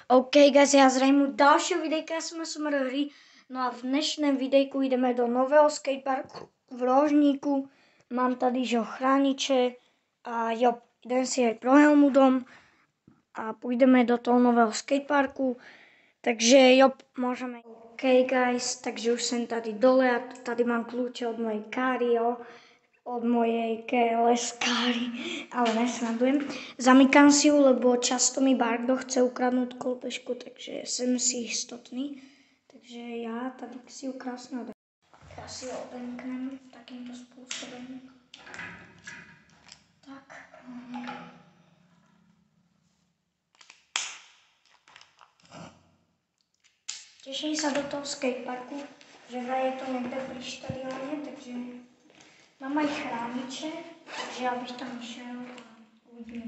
OK, guys, já zdravím u dalšího videjka, jsme Summer hry. No a v dnešním videjku jdeme do nového skateparku v Rožníku. Mám tady, že chrániče a jo, jdem si aj pro Helmu dom a půjdeme do toho nového skateparku. Takže jo, můžeme. OK, guys, takže už jsem tady dole a tady mám kľúče od mojej káry, jo. Od mojej KLS káry, ale nesnadujem. Zamykám si ju, lebo často mi Bardo chce ukradnout kolbežku, takže jsem si jistotný. Takže já tady si ju krásně odemknem. Já si ju odemknem takýmto způsobem. Tak. Těším se do toho skateparku, že je to někde pri štadióne, takže mám aj chrániče, takže já bych tam šel a uvidíme.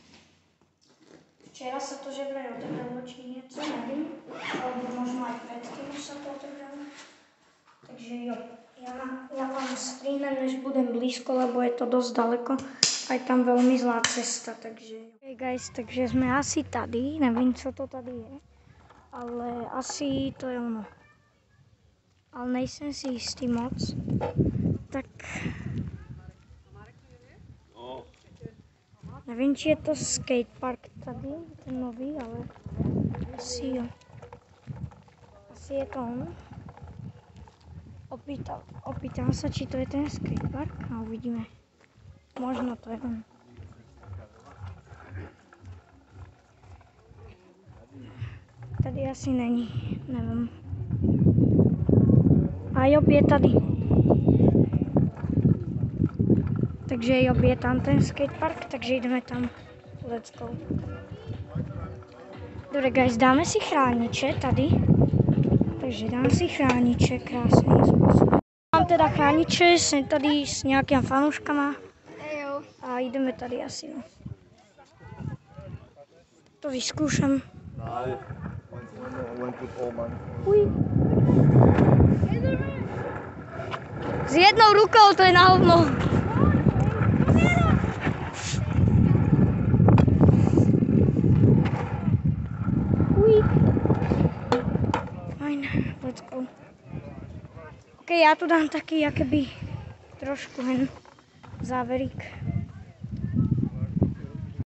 Včera se to že vraj odebralo, či něco, nevím, alebo možno aj predtým už se to odebralo. Takže jo, já vám screenem, než budem blízko, lebo je to dost daleko a je tam velmi zlá cesta, takže jo. Okay guys, takže jsme asi tady, nevím, co to tady je, ale asi to je ono. Ale nejsem si jistý moc, tak nevím, či je to skatepark tady, ten nový, ale asi jo. Asi je to on. Opýtám se, či to je ten skatepark a uvidíme. Možno to je on. Tady asi není, nevím. A jo, je tady. Takže jo, je tam ten skatepark, takže jdeme tam. Let's go. Dobré, guys, dáme si chrániče tady. Takže dám si chrániče krásným způsobem. Mám teda chrániče, jsem tady s nějakými fanouškama. A jdeme tady asi. No. To vyzkouším. Uj. S jednou rukou, to je na hovno. Let's go. OK, já tu dám taky jakoby trošku hen záverík.